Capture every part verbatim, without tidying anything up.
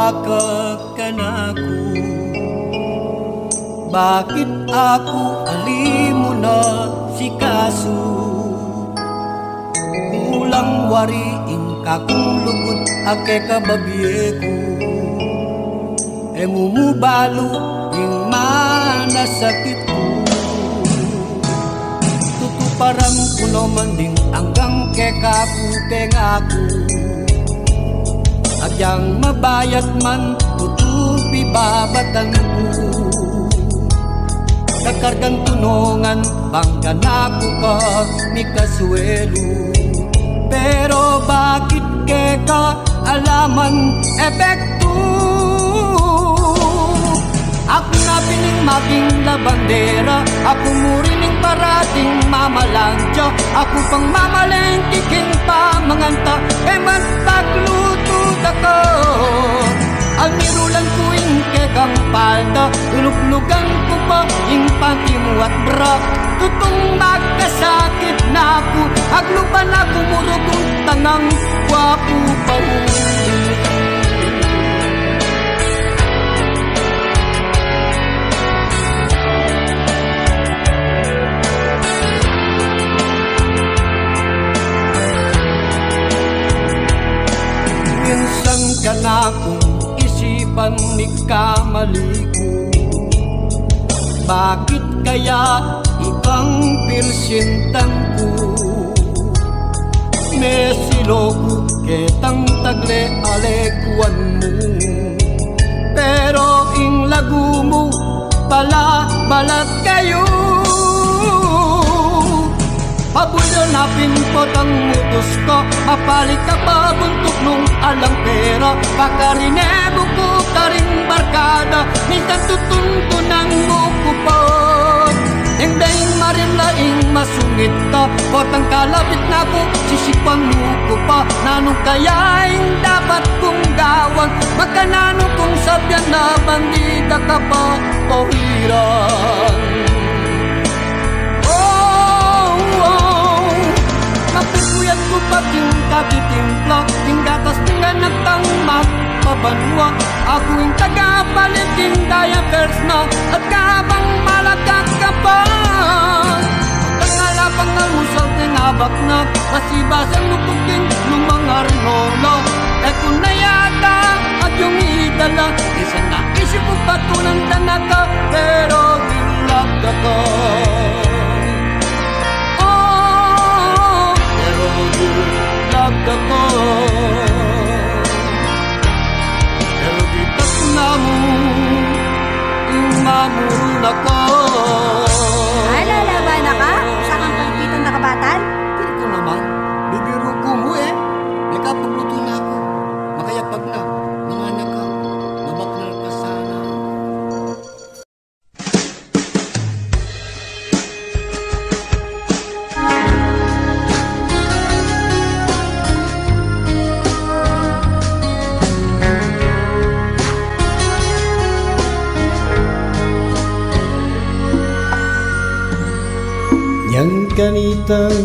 ka kanako. Bakit ako alimo na si kaso? Kulang wariing kakong lugod ake kababye ko. E mumubalo ing manasakit ko. Tutuparan ko naman ding hanggang kekapupeng ako. At yang mabayat man tutupi babatan ko. Kakargang tunongan banggan ako ka ni kasuelo. Pero bakit keka alaman epekto? Ako na pining maging labandera, ako murining parating mamalantya, ako pang mamalengkiking pamanganta, e man pagluto ako. Ang nirulan ko ing kekang palda, uluglugan ko pa ing panty mo at bra. Tutong magkasakit na ako, aglupan ako murugong tanang wapo pa minsan ka na kung isipan ni kamali ko. Bakit kaya ibang pirsintan ko? Mesilo ko ketang tagle alekuan mo. Pero ing lagu mo pala balat kayo. Pabuyo na pinpot ang mutos ko, mapalik ka pa buntok nung alang pera. Pakarinebo ko karing barkada, minsan tutunto ng mukupot. Hingdaing marimlaing masungit ka, potang kalapit na ko, sisipan mo ko pa. Nanong kayaing dapat kong gawang, magkanano kong sabyan na bandida ka pa pawiran. Kapupuyat ko pa yung kabitimpla, yung gatas ng ganatang magpabanwa. Ako yung tagapalit yung diapers na, at kahabang malagak ka pa. Tangalapang almusal ng abak na, masibasang lupukin ng mga rinola. E kung na yata at yung idala, isa na isip ko patulang tanaka, pero dilag ako. Lagda ko, pero di tak na mo yung mamurun ako. Ay, lalaban na ka? Sa kang pangkitang nakabatan? Pero ko naman, bibiro ko mo eh. Nakapagluto na ako. Makayapag na, mga naka, mabaknal ka sana. Yang kanitang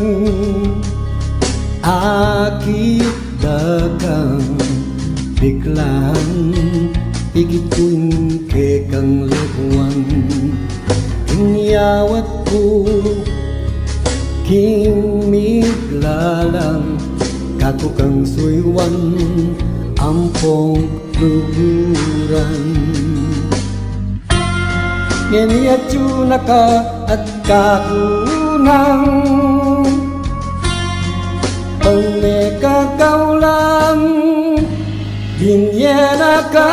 akit dagang biglang igituin kekang lebuan inyawat ko kimiglalang kakukang suywan ampong luhuran. Ngeniatyu naka at kakunang pangekakaulang binyera ka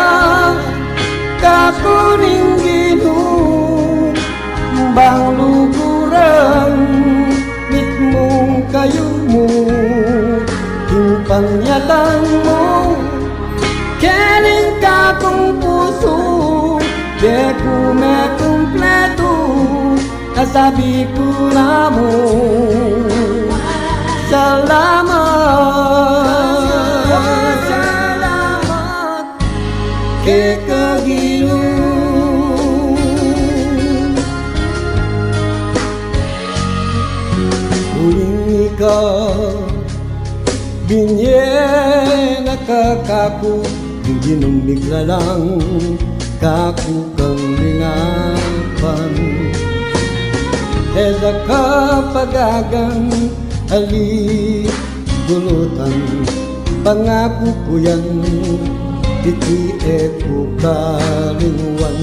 kakuning ginung bang luguran mitmong kayumu timpang yatang mo keling kakung puso deku me kumpleto kasabi ko na mo salamat salamat ke kagilong uling ikaw binye nakakaku ginong bigla lang kakukang lingapan. Eda ka pagagang ali gulutan, pangako ko yan iti e ko kalingwan.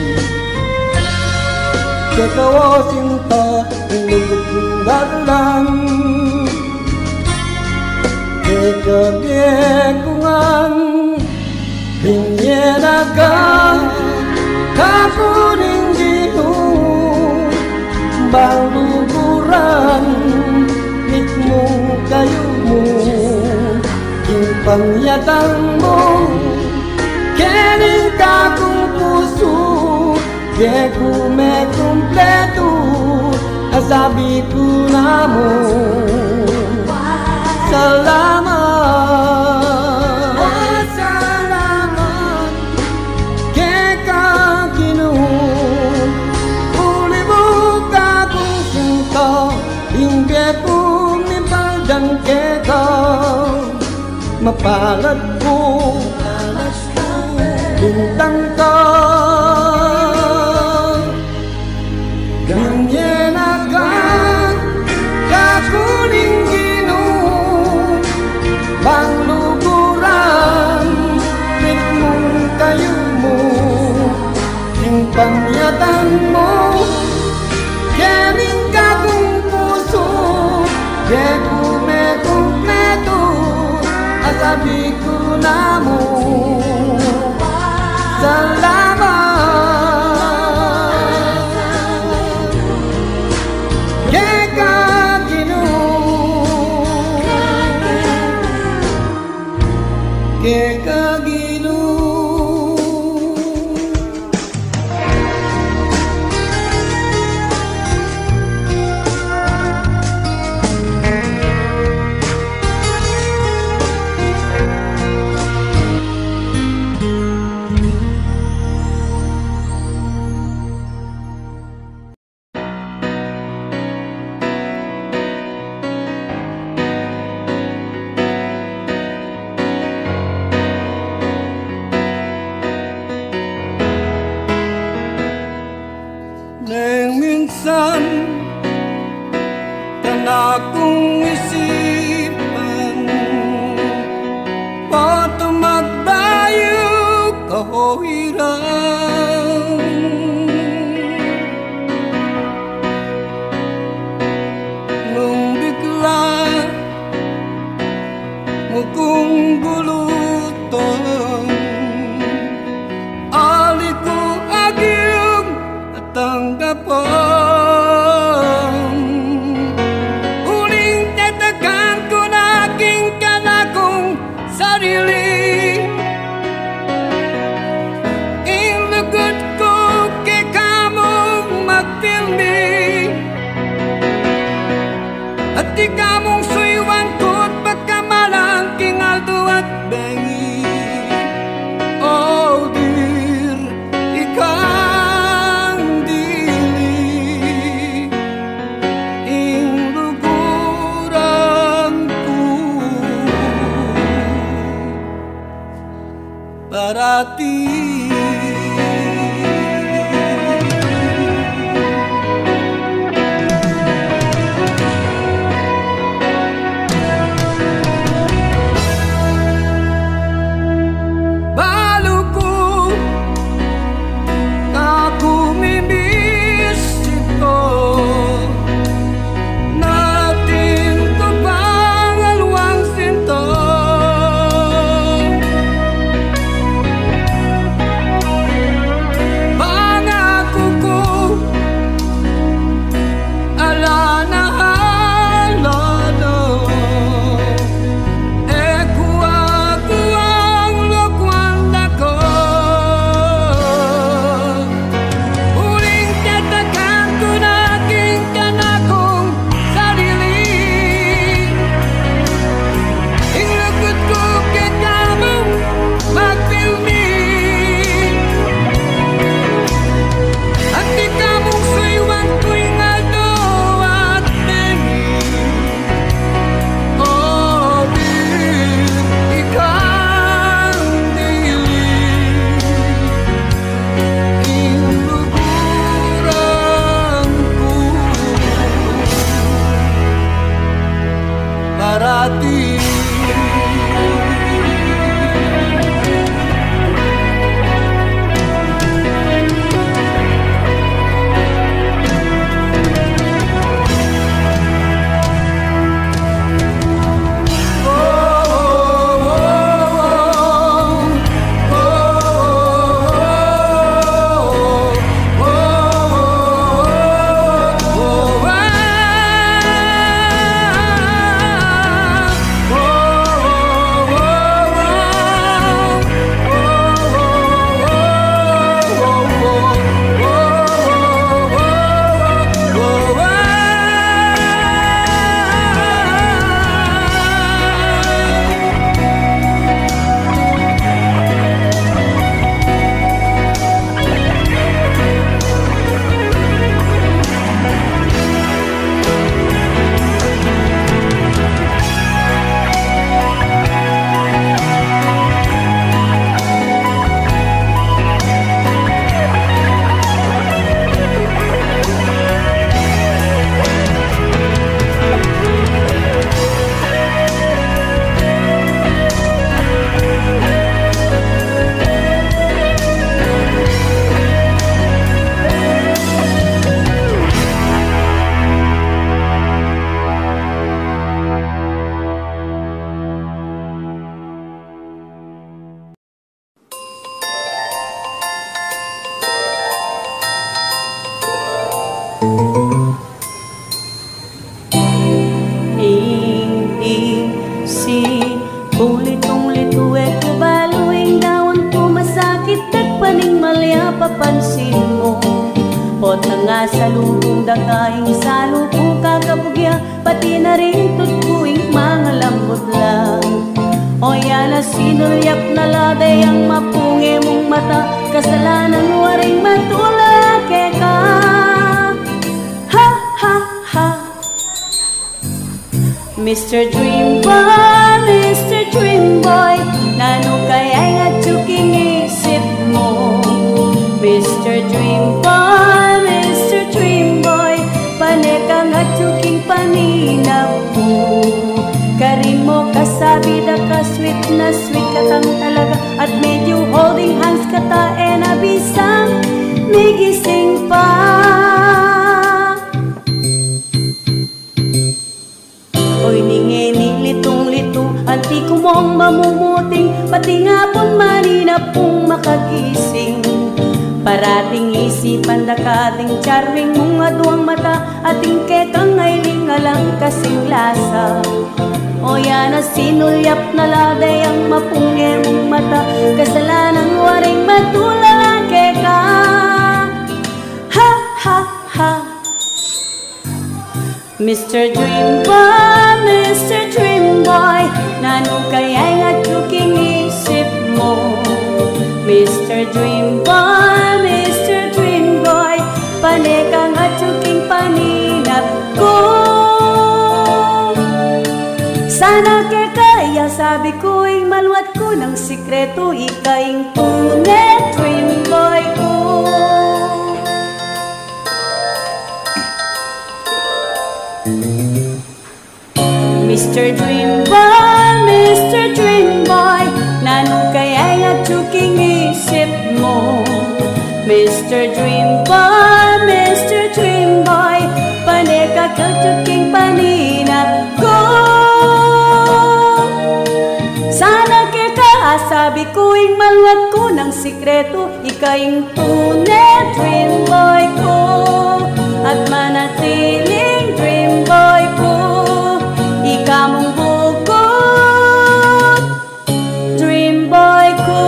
Katawasin ta inugot kong darulan, kekagekungan pinyenagang kapuning ginong baluguran nikmong kayo mo pangyatang mo kening kakong puso ke kume kumpleto asabi ko na mo salamat salamat ke kakinuhon uli mo kakong sinta ingbe po nimbaldang ke ka mapalad ko bintang ka ganyenagan kakuning ginong bangluguran ritmong kayo mo yung pamyatan mo kening kakong puso kekume kumpleto sabi ko na mo salamat keka Ginoo keka Ginoo. Neng minsan tan akong isipan pato magdayo kahohiran nung bigla mo kong gulutan ali ko agyong tanggapan. Papansin mo pot na nga sa lubong dakaing sa lubong kakabugya pati na rin tutkuing mga lambot lang o yan na sinulyap na laday ang mapungi mong mata kasalanan waring matulake ka ha ha ha Mister Dream Boy, Mister Dream Boy nano kaya nga tsuking isip mo Mister Dream Boy, Mister Dream Boy paneka nga tsuking paninap mo karin mo kasabi da ka sweet na sweet katang talaga at medyo holding hands kata e nabisang migising pa oy ninge litong lito anti ko mong mamumuting pati nga pong maninap pong makagising parating isipan da kating charming mong aduang mata ating kekang ngayling alang kasing lasa o yan na sinulyap na laday ang mapungi mong mata kasalanan waring matulake ka ha ha ha Mister Dream Boy, Mister Dream Boy nano kaya nga tsuking isip mo Mister Dream Boy, Mister Dream Boy paneka nga tsuking paninap ko sana ke kaya sabi ko'y maluwat ko ng sikreto ikaing tunay Dream Boy ko Mister Dream Boy, Mister Dream Boy nano kaya nga tsuking isip mo Mister Dream Boy, Mister Dream Boy paneka ka tsuking paninap ko sana ke kaasabi ko'y maluwat ko ng sikreto ikaing tunay Dream Boy ko at manatiling Dream Boy ko ika mong bukod Dream Boy ko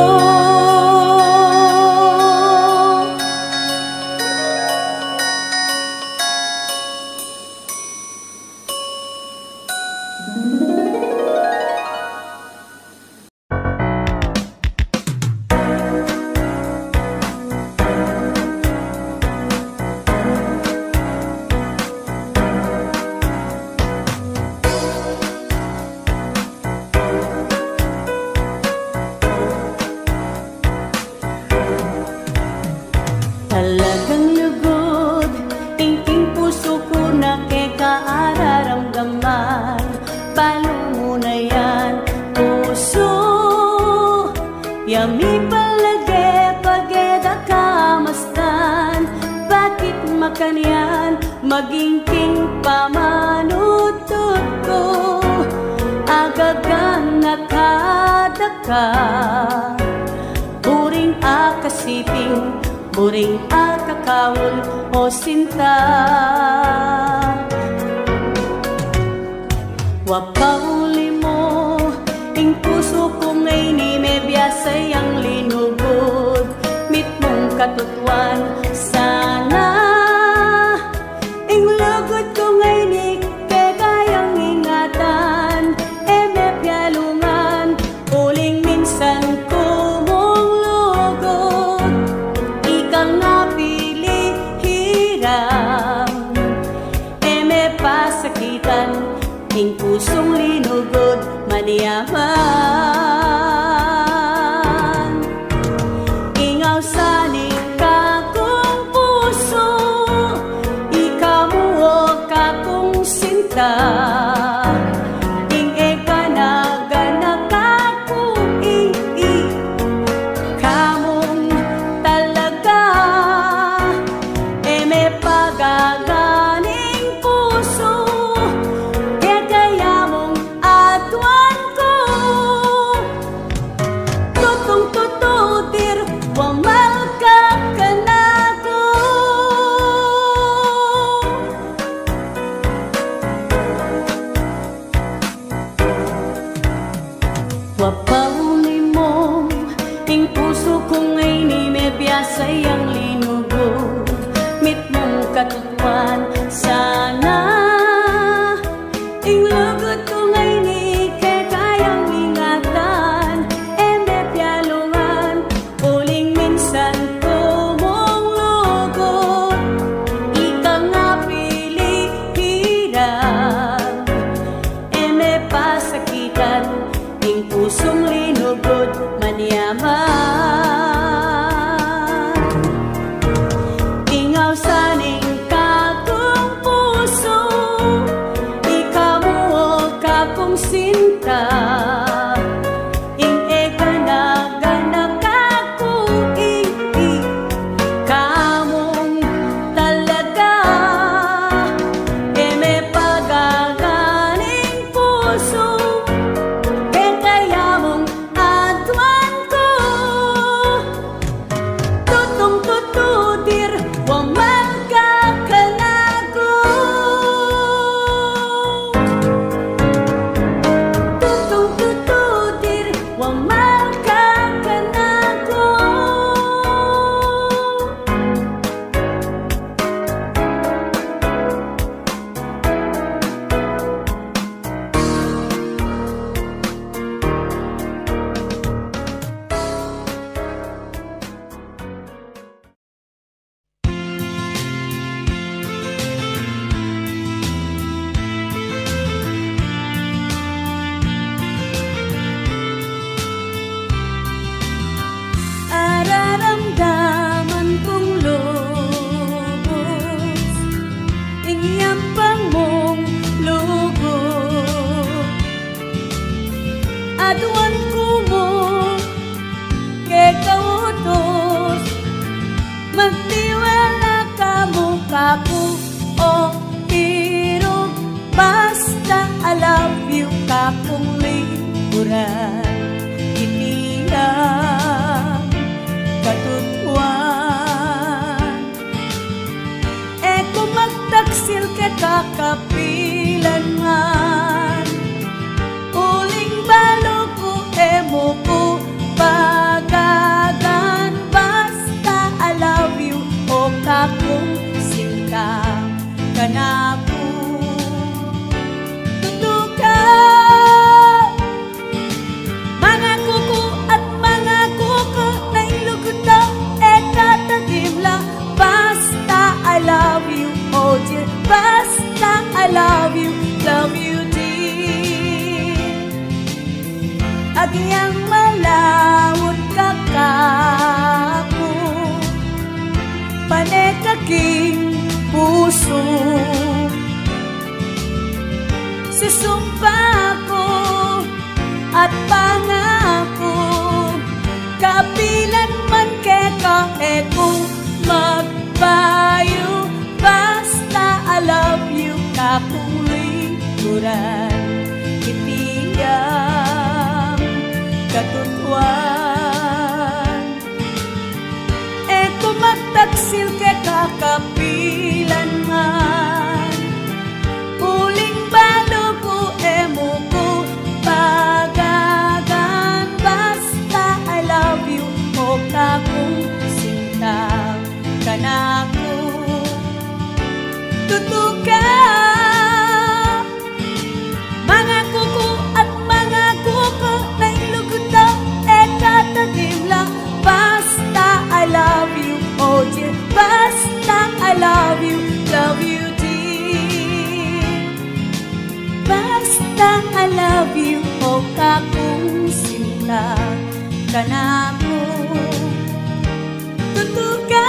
talagang lugod tingting puso ko na kay kaararamdaman paano mo na yan puso yami palagi pageda kamastan bakit makanyan maging king pamanutod ko agagang nakadaka buring akasiping buring akakawol o sinta wapauli mo ing puso ko ngay ni may biyasay ang linugod mit mong katutuan sana ing lugod ko ngay ni kagayang ingatan e may pialungan uling minsan ko ing pusong linugod maniyaman ingaw saning kakong puso ikamuo kakong sinta ing ekanaga kakong ii kamong talaga e may pagaganing puso tiwala ka mukha ko o hirog. Basta I love you ka kung likuran. Itiyang katutuan. E kung magtaksil ka kakapilan man, uling balo ko emo ko pagagan. Basta I love you o kakong sinta ka na ko. Tutuka mga kuko at mga kuko na iluguta e katadim lang. Basta I love you, oh dear. Basta I love you, love you dear. Agyang malawot kakapo, panekaking puso. Susumpa ko at pangako, kapilan man keka e kung magbayo. Basta I love you ka kung likuran. Itiyang katutuan. E kung magtaksil ke kakapilan man, uling balo ko emo ko pagagan. Basta I love you o kakong sinta ka na ko. Tutuka mga kuko at mga kuko na iluguta e katadim lang. Basta I love you, oh dear. Basta I love you, love you dear. Basta I love you o kakong sinta ka na ko. Tutuka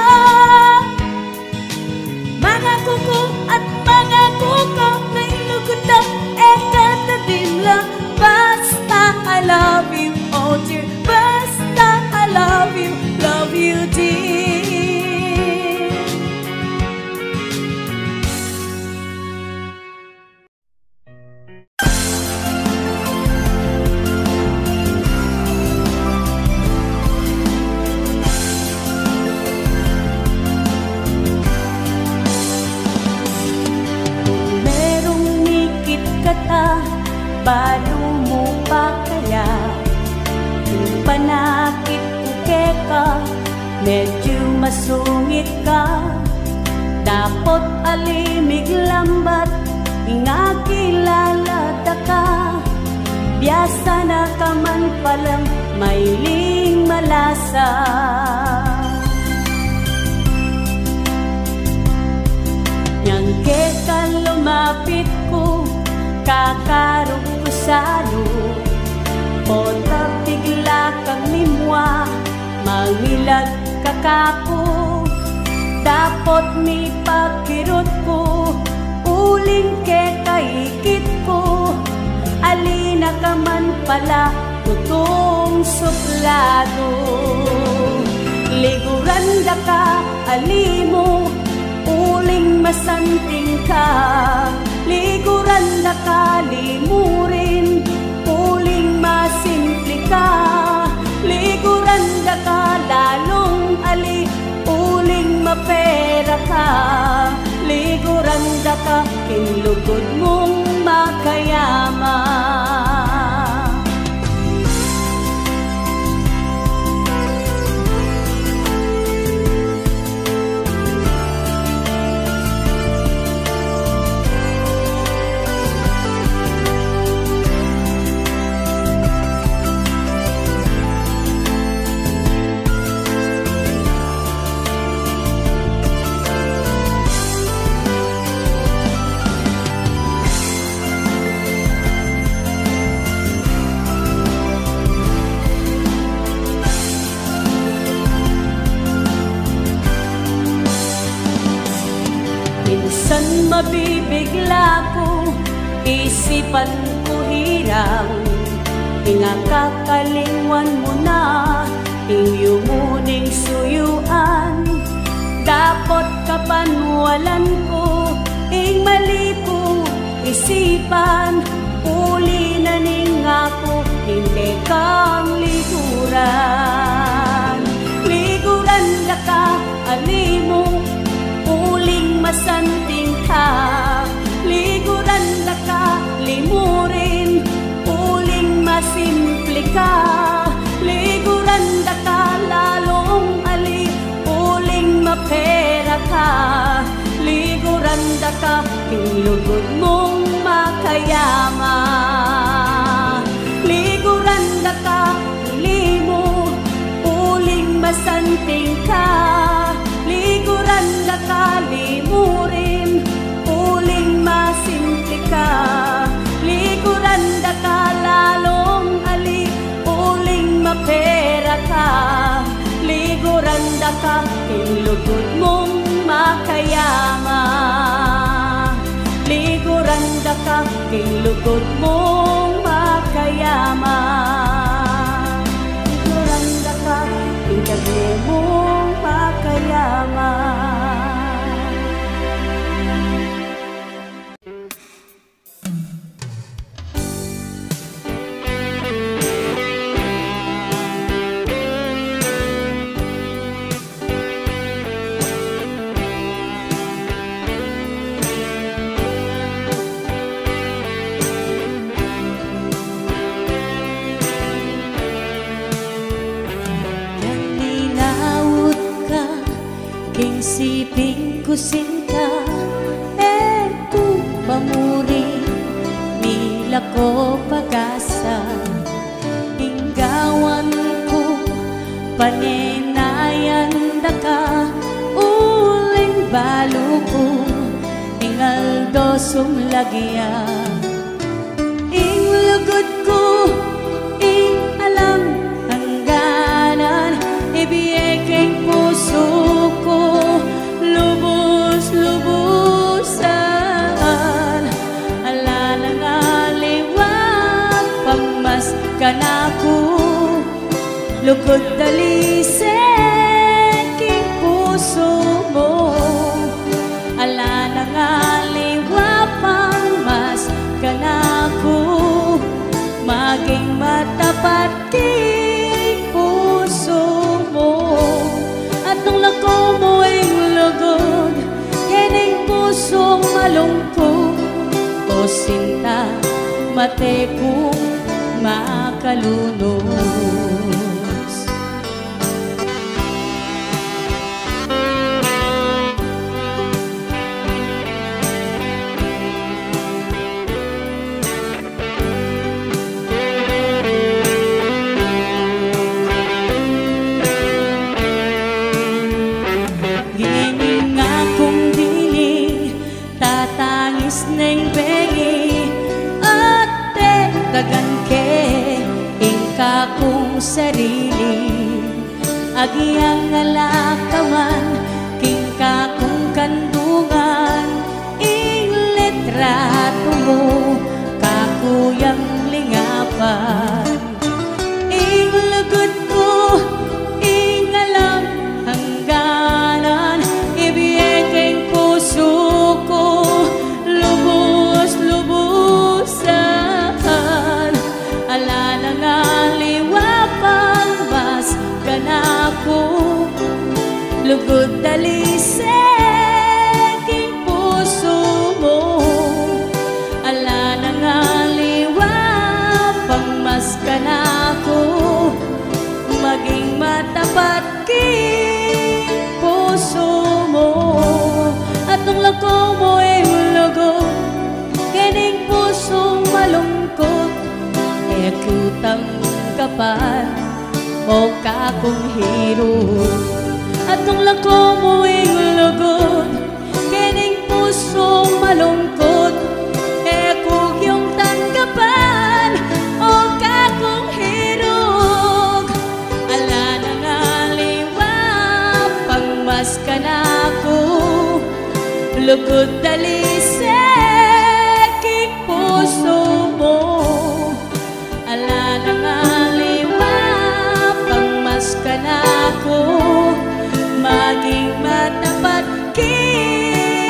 mga kuko at mga kuko na iluguta e katadim lang. Basta I love you, oh dear. Basta I love you, love you dear. Balo mo pa kaya yung panakit ko keka, medyo masungit ka. Dapat alimig lambat nga kilalata ka. Biasa na ka man palang mailing malasa. Yang keka lumapit ko, kakarog ko sa loob, o tabigla kang mimwa, mangilag kakako. Dapat mi pagkirot ko, uling ke kaikit ko. Alina ka man pala, tutong suplado. Liguran da ka, alimo, uling masanting ka. Liguran na kalimurin, uling masimple ka. Liguran na ka lalong ali, uling mapera ka. Liguran na ka kinlugod mong makayaman. Minsan mabibigla ko, isipan ko hirang, ingakakalingwan mo na, inyong muning suyuan. kawalan ko, ing malipo isipan, uli na ning ako, hindi kang liguran. Liguran na ka, alimo, uling masanting ka. Liguran na ka, limurin, uling masimple ka. Liguran na ka, lalong ali, uling mapera ka. Liguran na ka, kinlugod mong makayaman. Liguran na ka, limo, uling masanting ka. Liguran na ka, limurin, uling masimple ka. Liguran na ka, lalong ali, uling mapera ka. Liguran na ka, kinlugod mong makayaman. Liguran na ka, kinlugod mong makayaman. Liguran na ka, kinlugod mong makayaman. King siping kusin ka, eto pamuri, mila ko pag-asa. Inggawan ko, panenayan da ka, uling balo ko, ingaldo sumlagya. Ing lugod ko, ing alam hangganan, ibiyekeng puso ko, lubos-lubusan. Ala nang aliwag, pagmas ka na ko, lugod dalisek king puso mo. Ala nang aliwag, pagmas ka na ko, maging matapat king puso mo. At nung lako mo ang lugod, kining pusong malungkot, o sinta mate kong makalunos. Neng bengi ate tagan ke ingka kong sarili, agiyang alakaman kingka kong kandungan, ing letrato mo kakuyang lingapan. Ing lugod ko, ing alam hangganan, ibiyekeng puso ko, lubos-lubusan. Ala nang aliwapang mas ganako, lugod dalisek ing puso mo. Ala nang aliwapang mas ganako, maging matapat king puso mo. At nung lako mo ay lugod, kining pusong malungkot, e kutang kapan o kakong hirot. At nung lako mo ay lugod, kining pusong malungkot, e kugyong tanggapan o kakong hirot. Ala nang aliwap, pangmas ka na ko, lugod dalisek ing puso mo. Ala nang aliwap, pangmas ka na ko, maging matapat king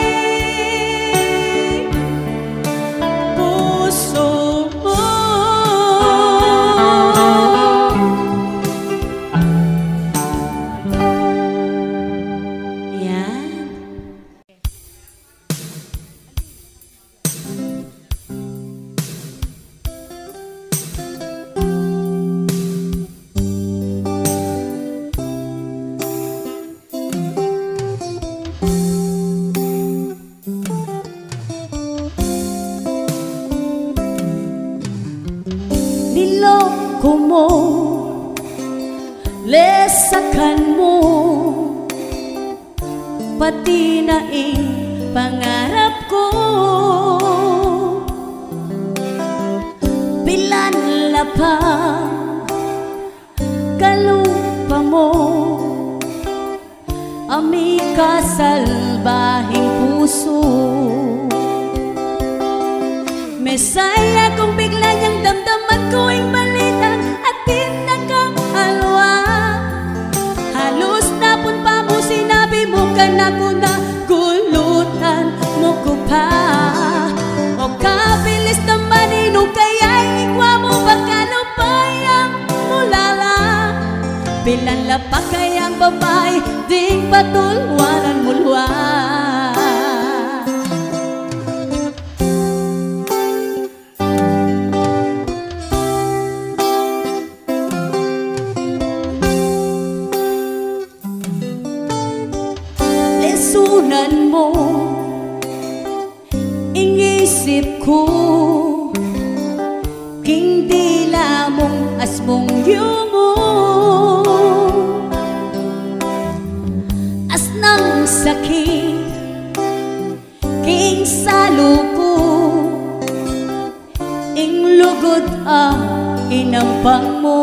pati na ing pangarap ko. Bilan pa kalupa mo, ami kasalbahing puso. Mesaya kung bigla niyang damdaman ko ang balitan at tinakahalwa. Halos napun pa mo sinabi mo ka na ko na gulutan mo ko pa. O kabilis naman inong kaya'y ikwa mo pagkalupayang mulala. Bilan lapak kayang babae ding patulwanan mulwa. Lesunan mo ingisip ko, king dila mong asmong yumo. As ng sakit king saluko, ing lugod ang inampang mo.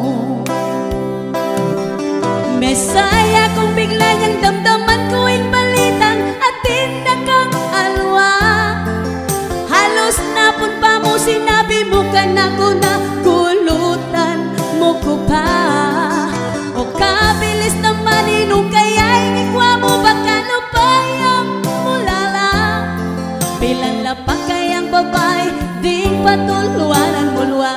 Mesaya kung bigla niyang damdaman ko ing balitang atin na kang alwa. Halos napun pa mo sinabi mo ka na ko na gulutan mo ko pa. O kabilis naman inong kaya'y ikwa mo baka lupayang mulala. Bilang lapak kayang babae ding patulwanan mulwa.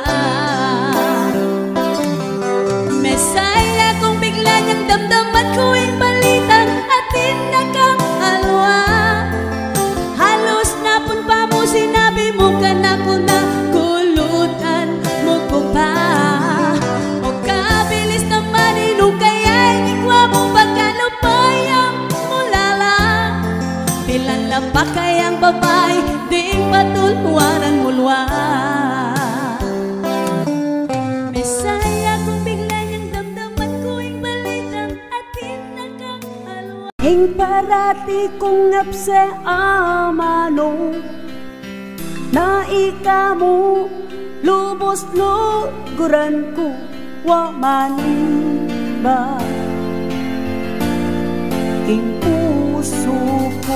Mesaya kung bigla niyang damdaman ko ang balitan atin na kang alwa. Halos napun pa mo sinabi mo ka na ko na gulutan mo ko pa. O kabilis naman inong kaya'y ikwa mo baka lupayang mulala. Bilang lapak kayang babae ding patulwanan mulwa. Mesaya kung bigla niyang damdaman ko ang balitang atin na kang alwa. Hing parati kong napse amano na ika mo lubos luguran ko wa manin ba king puso ko.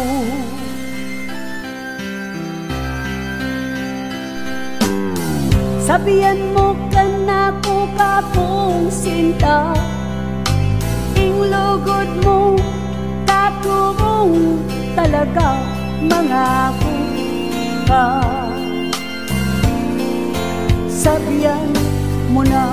Sabihan mo ka na ko kapong sinta, ing lugod mo kakubong talaga mangako ka. Sabihan mo na,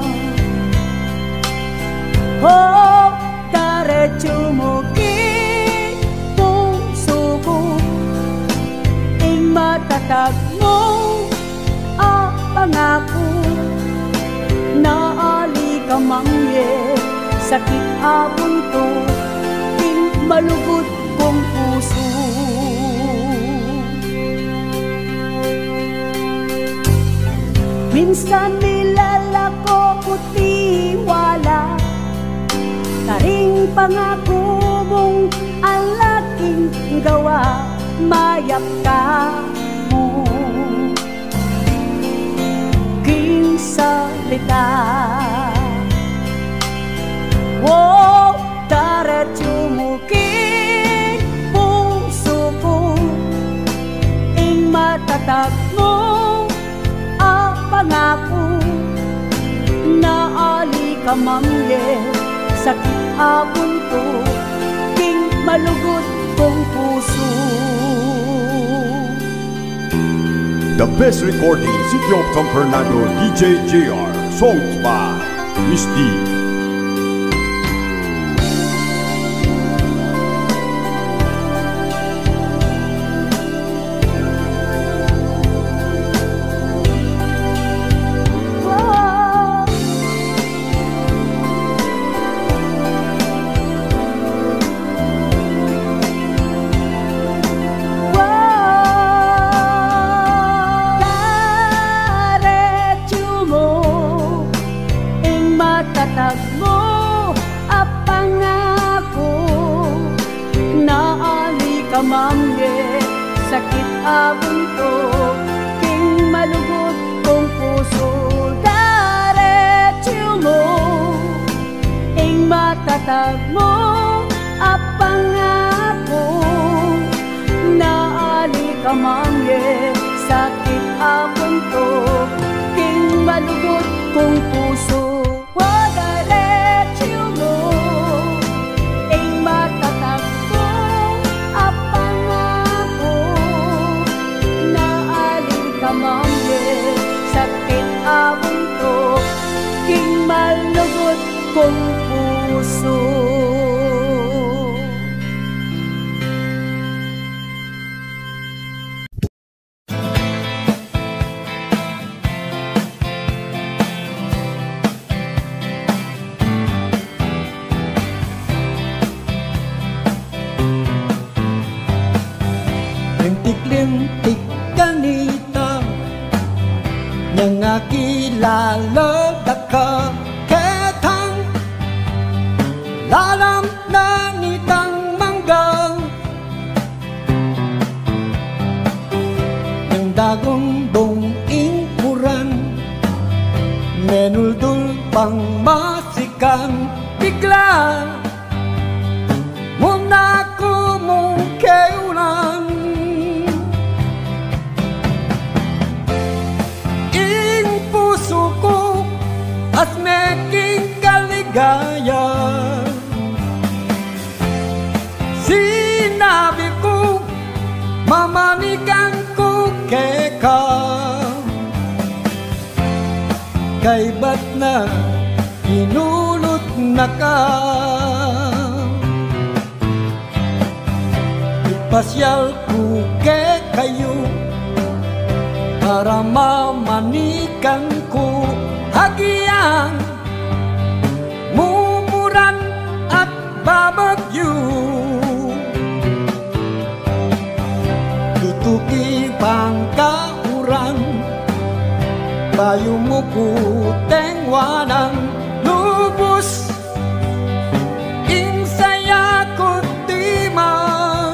oh, taretso mo king puso ko, ing matatag mo ang pangako na ali ka mangye sakit abon to ing malugod kong puso. Minsan nilalako ko tiwala, taring pangako mong ang laking gawa, mayap ka mo king salita. Oh, taretso mo king puso ko, ing matatag mo ang pangako na ali ka mamye sakit abon to king malugod kong puso. The best recording, City of San Fernando, D J J R, songs by Miss D. Taretso mo ing matatag kamamye sakit abon to king malugot kong puso daretsyo mo ing matatag mo apangako naali kamamye sakit abon to king malugot kong puso daretsyo mo ing matatag mo apangako naali kamamye sakit abon to king malugot kong puso. Lintik kanita yang kilala ka ketang lalam na nitang manggang yang dagong dong ingkuran menuldul pang masikang bigla muna ko mong keunan suko at meking kaligaya sinabi ko mamanikan ko keka kay ba't na inulot na ka ipasyal ko ke kayo para mamanikan ko hagian mumuran at babagyo tutuki pangkauran bayu mo kuteng wanang lubos ing saya kutimang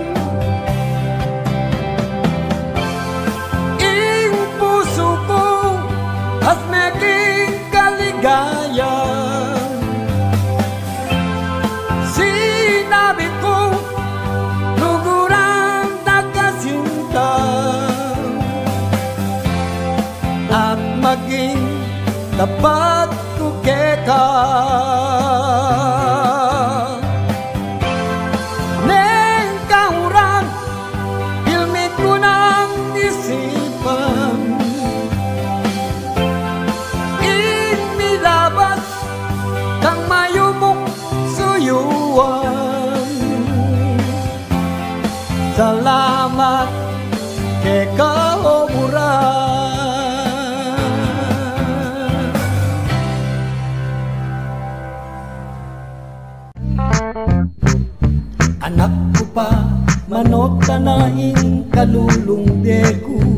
at meking kaligaya sinabi ko lugurang nagkasinta at maging tapat ko keka neng kauran ilmit ko ng isipan kang mayumok suyuan salamat ke kauran anak ko pa manok tanaing kalulong deku